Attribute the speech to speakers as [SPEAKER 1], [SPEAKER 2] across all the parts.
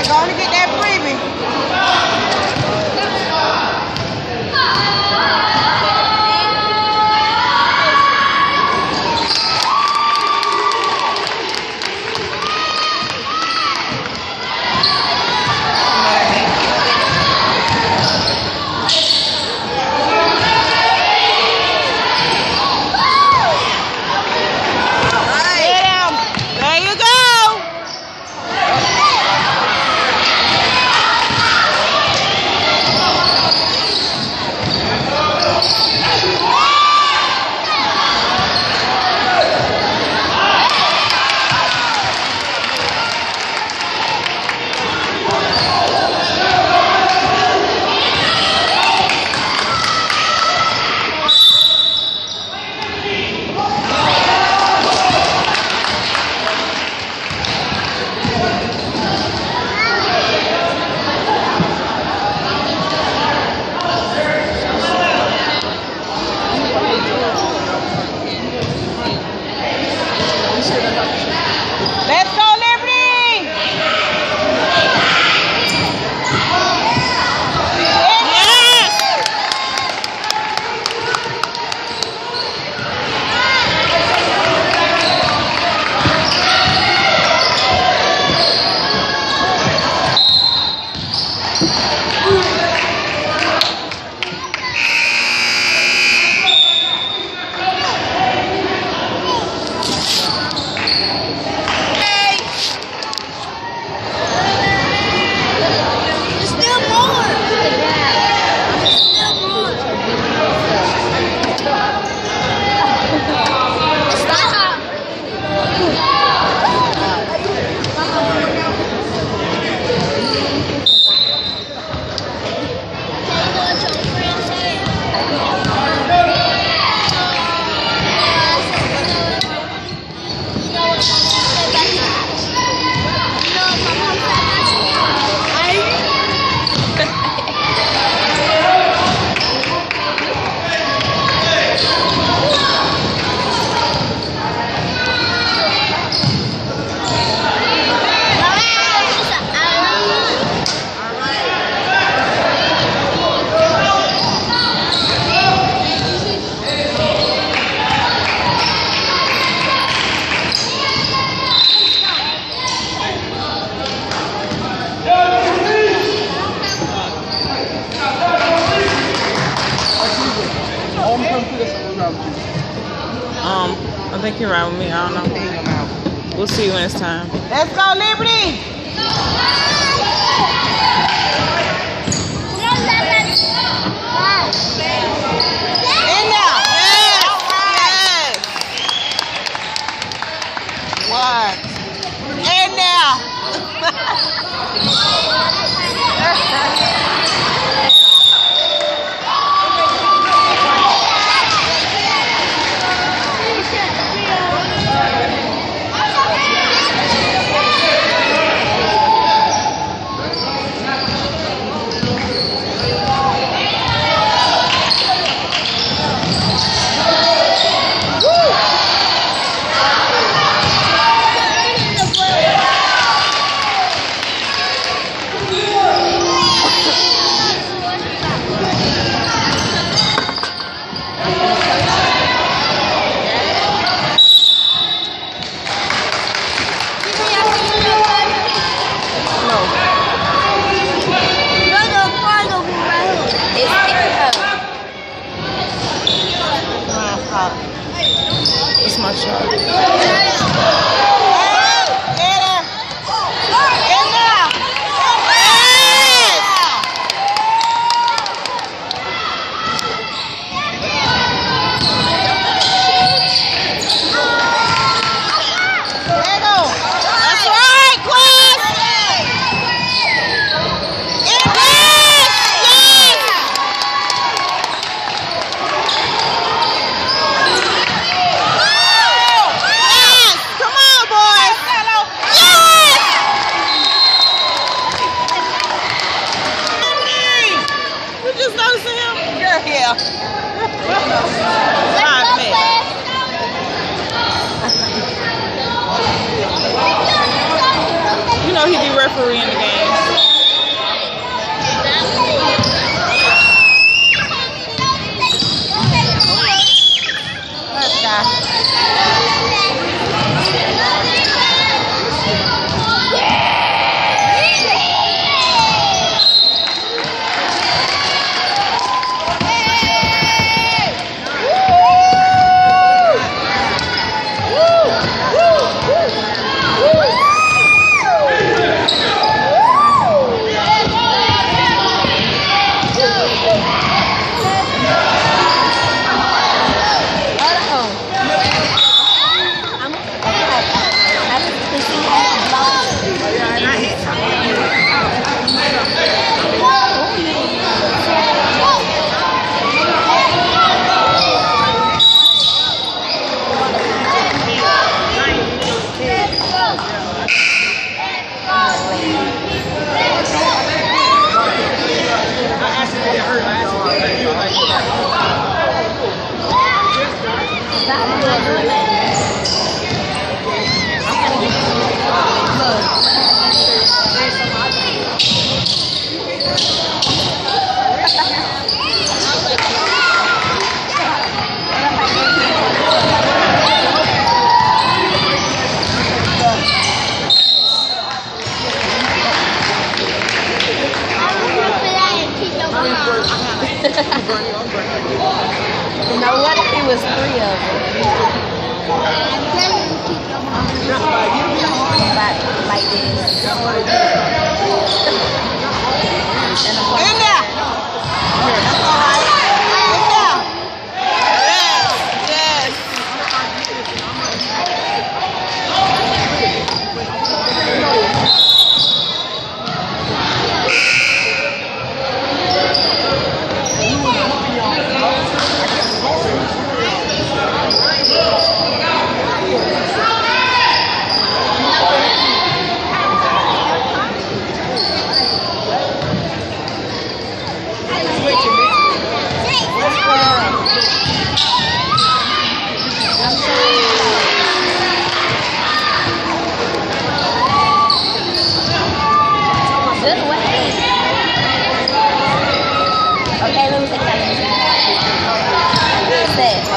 [SPEAKER 1] Now go on and get that freebie. Let's go, Liberty!
[SPEAKER 2] I think you're right with me. I don't know. We'll see when it's time.
[SPEAKER 1] Let's go, Liberty! In there!
[SPEAKER 2] Yes!
[SPEAKER 1] Yes! What? In there!
[SPEAKER 2] It's my shot.
[SPEAKER 1] Yeah. 5 minutes.
[SPEAKER 2] You know he be refereeing the game.
[SPEAKER 3] You know what? It was 3 of them. Like this. And
[SPEAKER 1] In there. That's all right. In there. Yes.
[SPEAKER 3] Okay, let me take that. Set. Oh.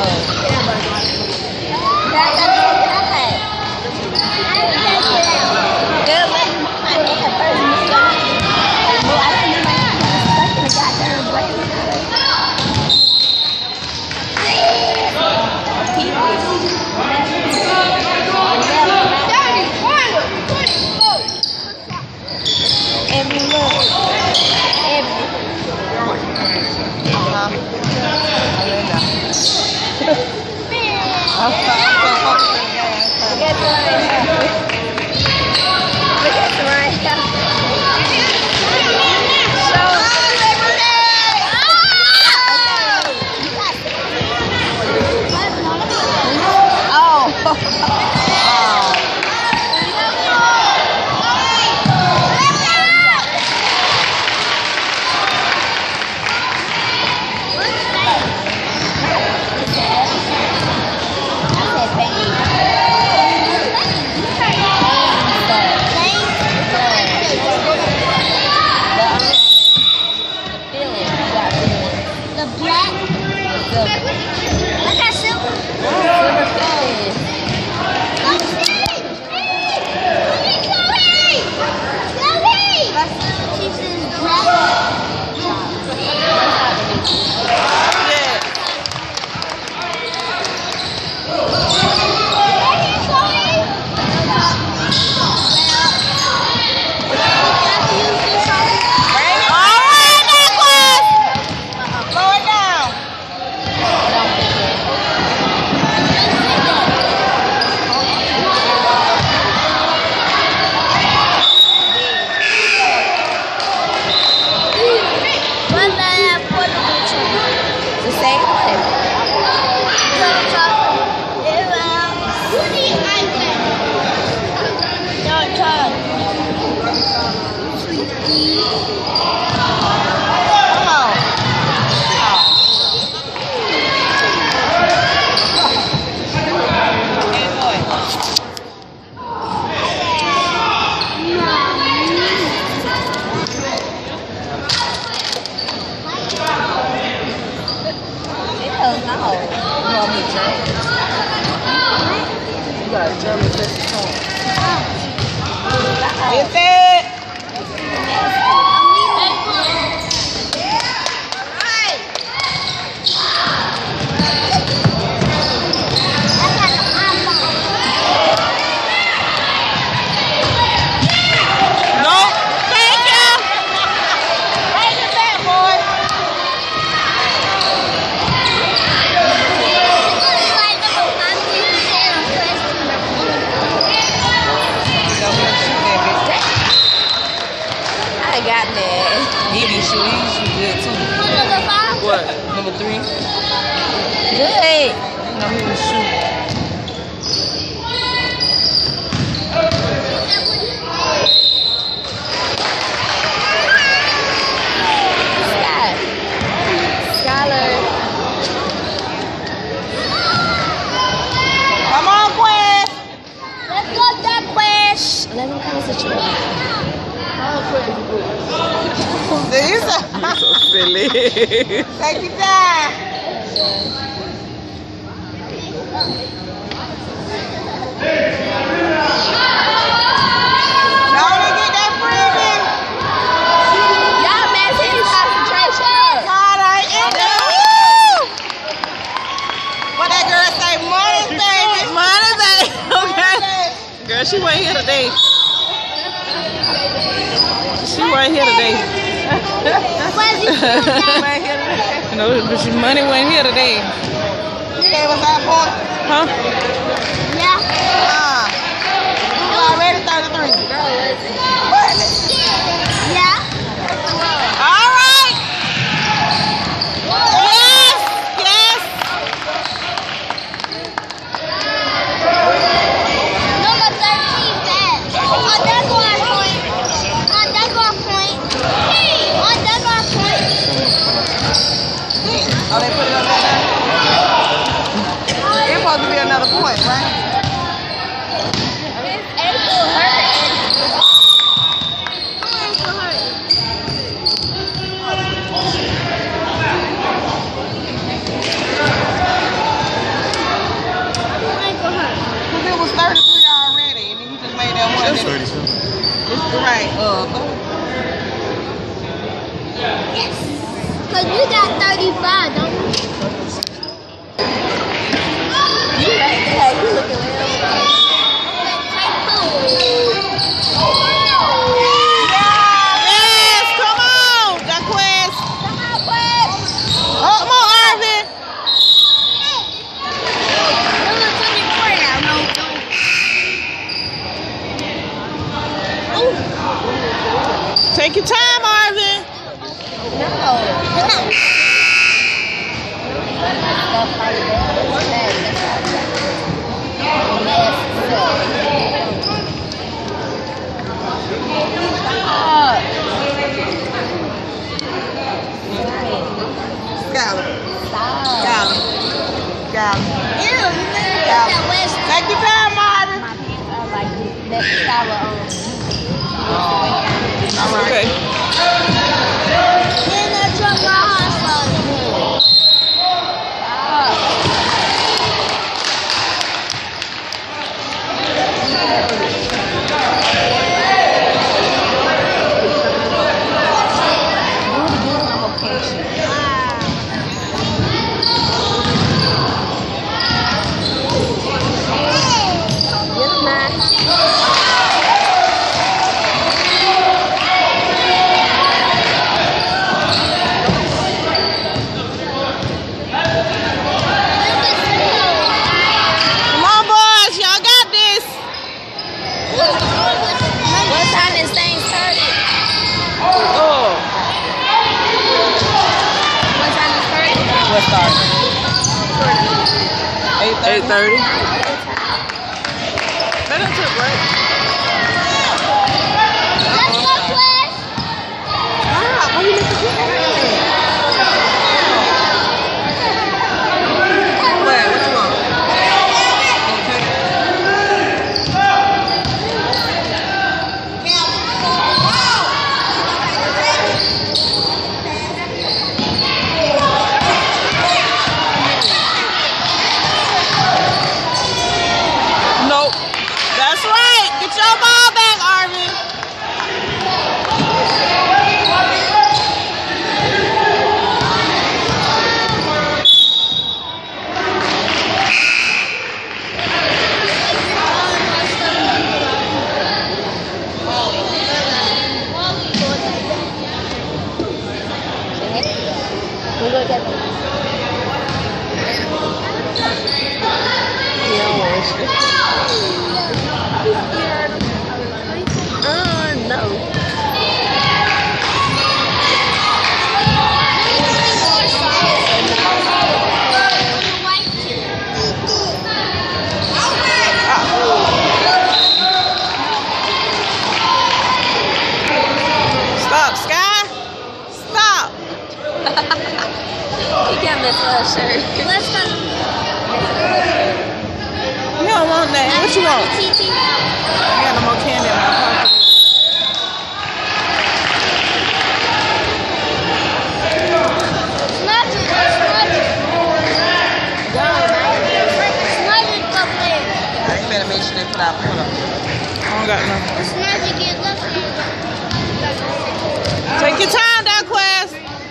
[SPEAKER 3] Good. Well, I didn't do my hand. I was stuck in the goddamn brain. Every look. It's it. Got mad.
[SPEAKER 2] He be shooting. He shoot good too.
[SPEAKER 3] Number 5?
[SPEAKER 2] What? Number 3?
[SPEAKER 3] Good.
[SPEAKER 2] No, he was shooting.
[SPEAKER 3] Skylar.
[SPEAKER 1] Come on, Quest.
[SPEAKER 3] Let's go, Duck Quest. Let me come sit you.
[SPEAKER 2] You're so silly.
[SPEAKER 1] Take your time. Don't get that freebie.
[SPEAKER 3] Y'all messing his concentration.
[SPEAKER 1] God, I am there. Woo! What that girl say? Money, baby.
[SPEAKER 2] Money, baby. Okay. Girl, she wasn't here today. She wasn't here today. No, but your money wasn't here today.
[SPEAKER 1] You gave us that point?
[SPEAKER 2] Huh?
[SPEAKER 3] Yeah.
[SPEAKER 1] You already 33.
[SPEAKER 3] Yeah.
[SPEAKER 1] All right. Yes. Yes.
[SPEAKER 3] Number 13 back. On that guard point. On that guard point. On that guard point.
[SPEAKER 1] Oh, they put it on there? It's supposed to be another point, right?
[SPEAKER 3] His ankle hurt. My ankle hurt. My ankle hurt.
[SPEAKER 1] Because it was 33 already, and then you just made that one.
[SPEAKER 2] That's
[SPEAKER 1] It's
[SPEAKER 2] 37.
[SPEAKER 1] right.
[SPEAKER 3] Yes. Because you got 35, don't you? You right there. You looking real good.
[SPEAKER 1] Yes, come on, Jaquez. Come on, Arvin. Take your time, Arvin. Scallop. Scallop. Scallop. Take your time, Marvin. All right.
[SPEAKER 2] Okay.
[SPEAKER 1] Come on, boys. Y'all got this.
[SPEAKER 3] What time this thing started?
[SPEAKER 2] Oh.
[SPEAKER 3] What time it started?
[SPEAKER 1] What started?
[SPEAKER 2] 8:30. They done took a break.
[SPEAKER 3] Let's go, class.
[SPEAKER 1] Why you looking at What you want?
[SPEAKER 2] Nope.
[SPEAKER 1] That's right. Get your ball back, Arvin.
[SPEAKER 3] We go get them. No.
[SPEAKER 1] Stop, Sky. Stop.
[SPEAKER 3] You got this little shirt. Let's go.
[SPEAKER 1] You don't want that. What you want?
[SPEAKER 3] TT.
[SPEAKER 1] I got no more candy in my pocket.
[SPEAKER 2] Take your time, Darquez.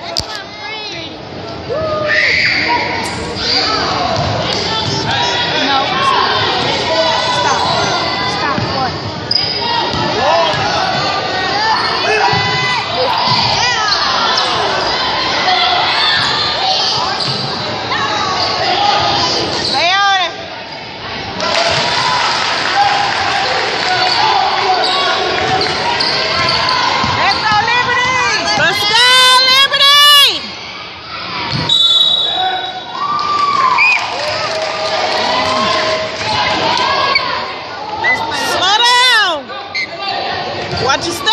[SPEAKER 2] Watch your step.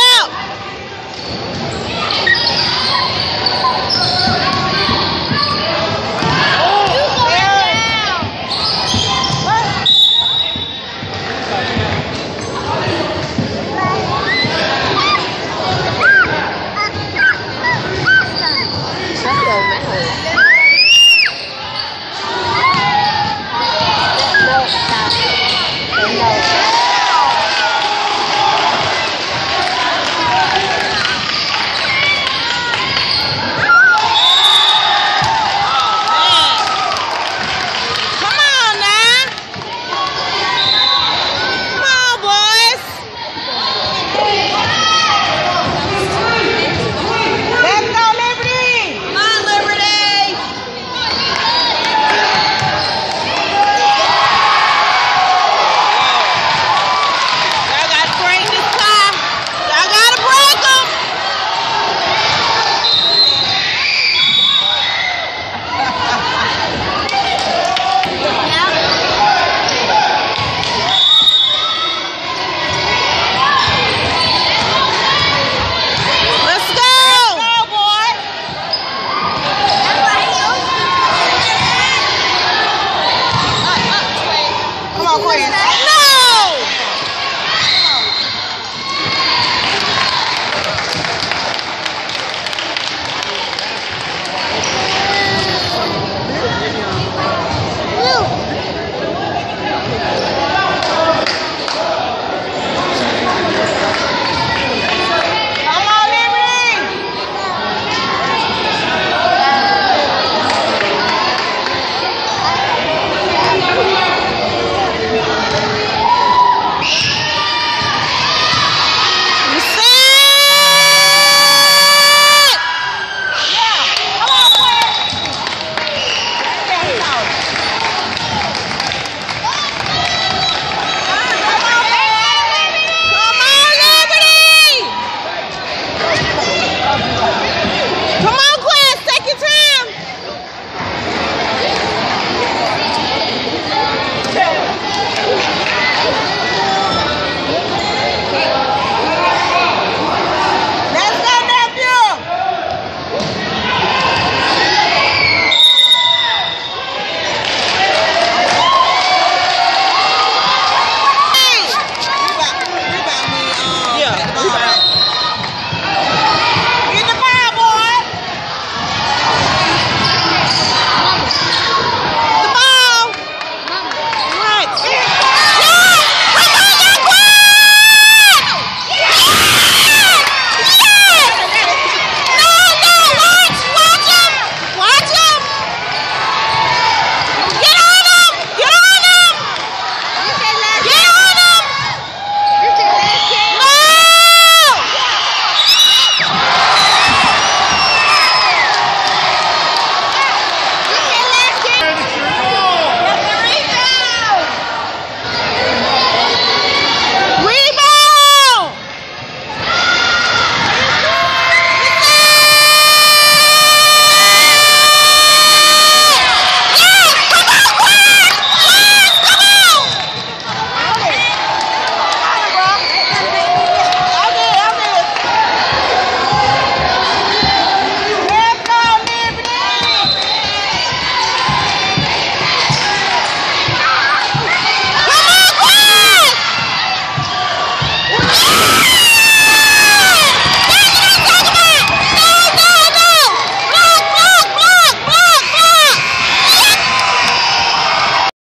[SPEAKER 2] Come on,